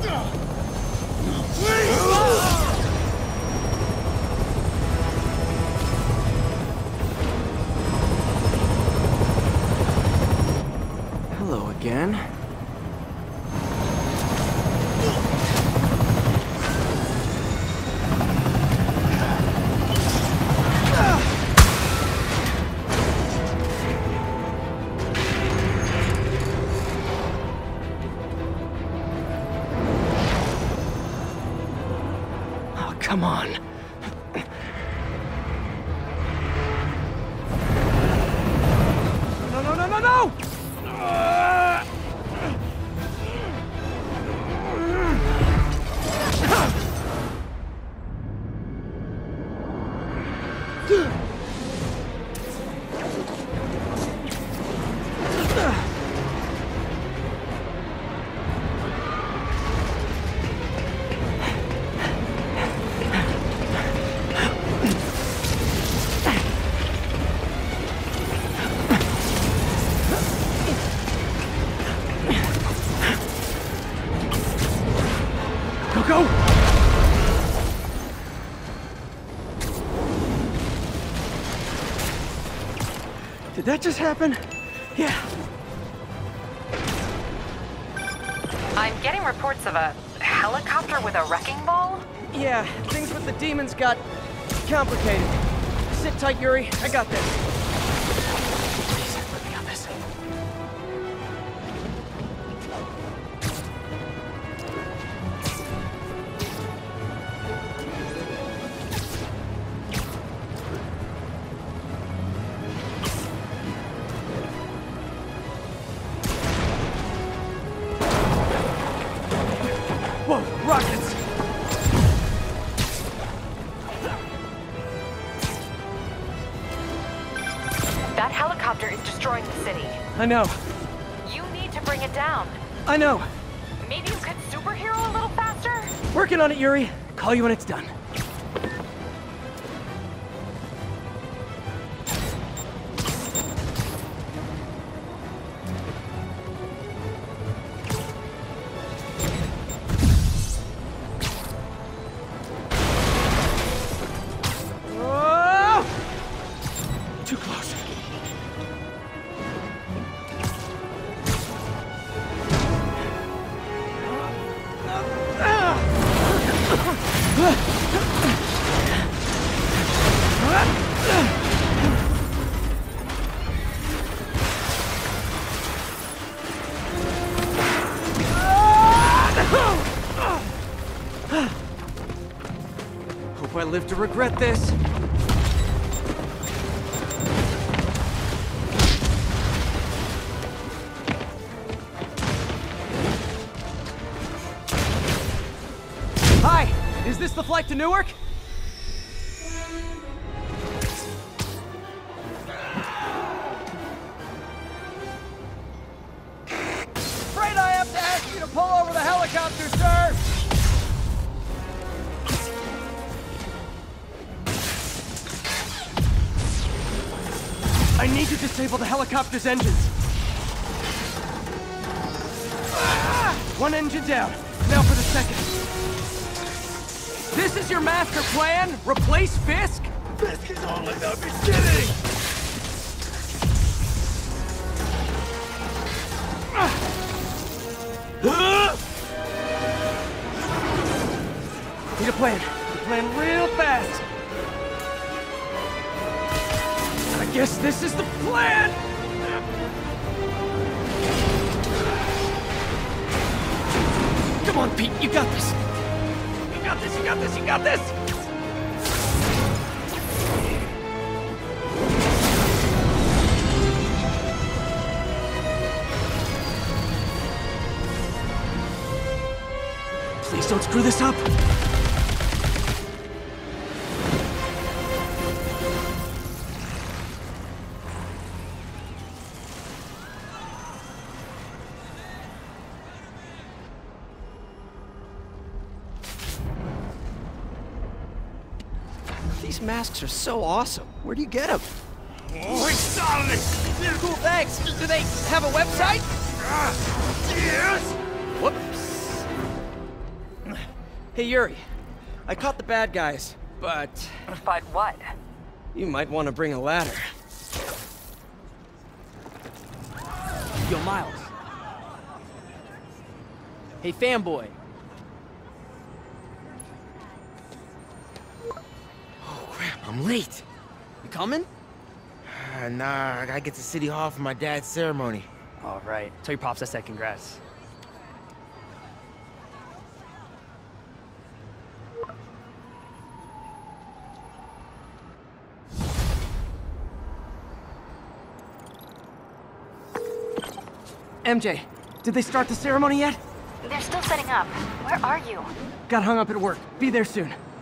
Hello again. Come on. No, no, no, no, no! Go! Did that just happen? Yeah. I'm getting reports of a helicopter with a wrecking ball? Yeah, things with the demons got complicated. Sit tight, Yuri. I got this. Please, let me got this. Whoa, rockets! That helicopter is destroying the city. I know. You need to bring it down. I know. Maybe you could superhero a little faster? Working on it, Yuri. Call you when it's done. Too close. Hope I live to regret this. Hi, is this the flight to Newark? Afraid I have to ask you to pull over the helicopter, sir! I need to disable the helicopter's engines. One engine down. Now for the second. This is your master plan? Replace Fisk? Fisk is only the beginning! Need a plan. Need a plan real fast. I guess this is the plan! Come on, Pete, you got this! You got this, you got this, you got this! Please don't screw this up! These masks are so awesome. Where do you get them? Oh, it's Cool, thanks. Do they have a website? Yes! Whoops. Hey, Yuri. I caught the bad guys, but But what? you might want to bring a ladder. Yo, Miles. Hey, fanboy. Oh, crap, I'm late. You coming? Nah, I gotta get to City Hall for my dad's ceremony. All right. Tell your pops I said congrats. MJ, did they start the ceremony yet? They're still setting up. Where are you? Got hung up at work. Be there soon.